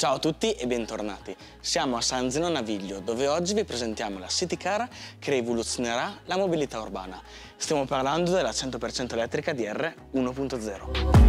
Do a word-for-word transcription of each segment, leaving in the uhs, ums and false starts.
Ciao a tutti e bentornati. Siamo a San Zeno Naviglio, dove oggi vi presentiamo la City Car che rivoluzionerà la mobilità urbana. Stiamo parlando della cento per cento elettrica D R uno punto zero.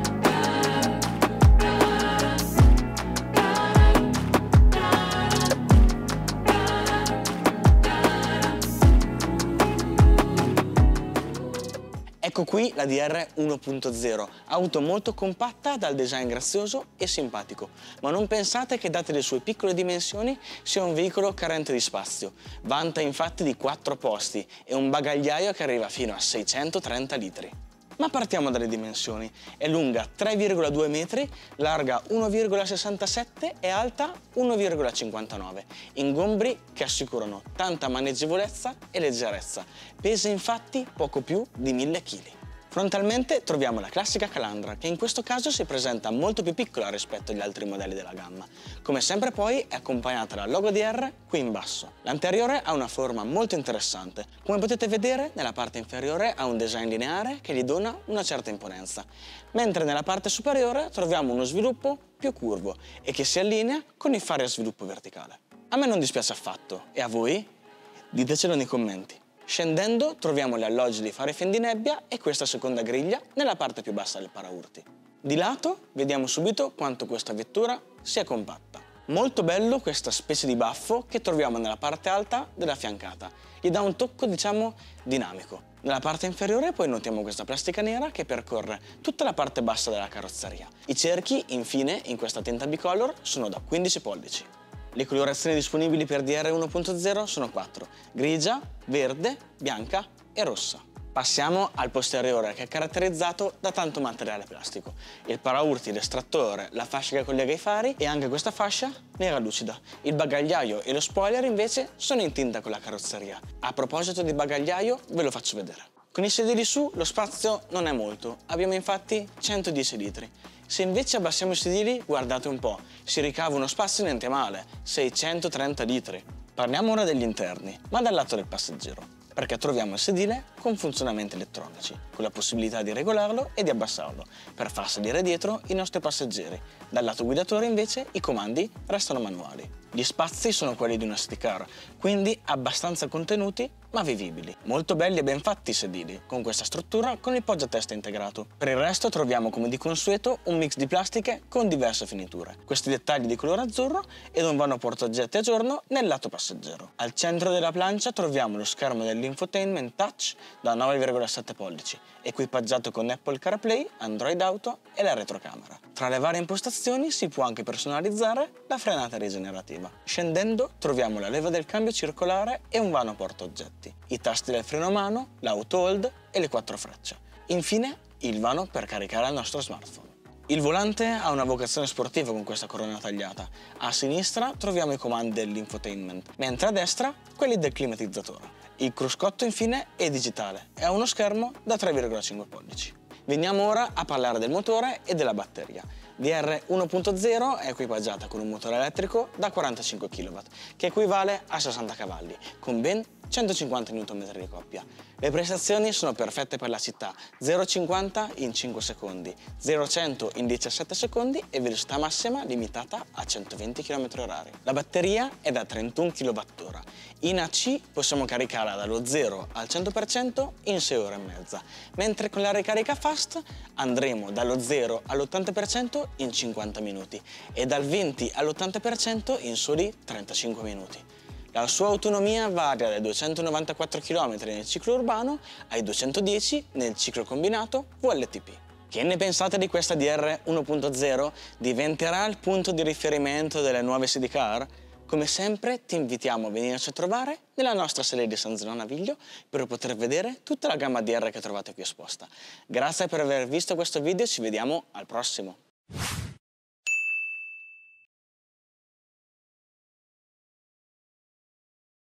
Ecco qui la D R uno punto zero, auto molto compatta dal design grazioso e simpatico, ma non pensate che date le sue piccole dimensioni sia un veicolo carente di spazio. Vanta infatti di quattro posti e un bagagliaio che arriva fino a seicentotrenta litri. Ma partiamo dalle dimensioni. È lunga tre virgola due metri, larga uno virgola sessantasette e alta uno virgola cinquantanove. Ingombri che assicurano tanta maneggevolezza e leggerezza. Pesa infatti poco più di mille chili. Frontalmente troviamo la classica calandra, che in questo caso si presenta molto più piccola rispetto agli altri modelli della gamma. Come sempre poi è accompagnata dal logo D R qui in basso. L'anteriore ha una forma molto interessante. Come potete vedere, nella parte inferiore ha un design lineare che gli dona una certa imponenza, mentre nella parte superiore troviamo uno sviluppo più curvo e che si allinea con i fari a sviluppo verticale. A me non dispiace affatto, e a voi? Ditecelo nei commenti. Scendendo troviamo gli alloggi di fari fendinebbia e questa seconda griglia nella parte più bassa del paraurti. Di lato vediamo subito quanto questa vettura sia compatta. Molto bello questa specie di baffo che troviamo nella parte alta della fiancata. Gli dà un tocco, diciamo, dinamico. Nella parte inferiore poi notiamo questa plastica nera che percorre tutta la parte bassa della carrozzeria. I cerchi, infine, in questa tinta bicolor sono da quindici pollici. Le colorazioni disponibili per D R uno punto zero sono quattro: grigia, verde, bianca e rossa. Passiamo al posteriore, che è caratterizzato da tanto materiale plastico. Il paraurti, l'estrattore, la fascia che collega i fari e anche questa fascia nera lucida. Il bagagliaio e lo spoiler invece sono in tinta con la carrozzeria. A proposito di bagagliaio, ve lo faccio vedere. Con i sedili su lo spazio non è molto, abbiamo infatti centodieci litri. Se invece abbassiamo i sedili, guardate un po', si ricava uno spazio niente male, seicentotrenta litri. Parliamo ora degli interni, ma dal lato del passeggero, perché troviamo il sedile con funzionamenti elettronici, con la possibilità di regolarlo e di abbassarlo, per far salire dietro i nostri passeggeri. Dal lato guidatore invece i comandi restano manuali. Gli spazi sono quelli di una City Car, quindi abbastanza contenuti ma vivibili. Molto belli e ben fatti i sedili, con questa struttura con il poggiatesta integrato. Per il resto troviamo come di consueto un mix di plastiche con diverse finiture. Questi dettagli di colore azzurro ed un vano portaoggetti a giorno nel lato passeggero. Al centro della plancia troviamo lo schermo dell'infotainment touch da nove virgola sette pollici, equipaggiato con Apple CarPlay, Android Auto e la retrocamera. Tra le varie impostazioni si può anche personalizzare la frenata rigenerativa. Scendendo troviamo la leva del cambio circolare e un vano portaoggetti, i tasti del freno a mano, l'auto hold e le quattro frecce. Infine il vano per caricare il nostro smartphone. Il volante ha una vocazione sportiva con questa corona tagliata. A sinistra troviamo i comandi dell'infotainment, mentre a destra quelli del climatizzatore. Il cruscotto infine è digitale e ha uno schermo da tre virgola cinque pollici. Veniamo ora a parlare del motore e della batteria. D R uno punto zero è equipaggiata con un motore elettrico da quarantacinque chilowatt, che equivale a sessanta cavalli, con ben centocinquanta newton metri di coppia. Le prestazioni sono perfette per la città: zero a cinquanta in cinque secondi, zero a cento in diciassette secondi e velocità massima limitata a centoventi chilometri orari. La batteria è da trentuno chilowattora. In A C possiamo caricarla dallo zero al cento per cento in sei ore e mezza, mentre con la ricarica fast andremo dallo zero all'ottanta per cento in cinquanta minuti e dal venti all'ottanta per cento in soli trentacinque minuti. La sua autonomia varia dai duecentonovantaquattro chilometri nel ciclo urbano ai duecentodieci nel ciclo combinato V L T P. Che ne pensate di questa D R uno punto zero? Diventerà il punto di riferimento delle nuove City Car? Come sempre ti invitiamo a venirci a trovare nella nostra sede di San Zeno Naviglio per poter vedere tutta la gamma D R che trovate qui esposta. Grazie per aver visto questo video e ci vediamo al prossimo!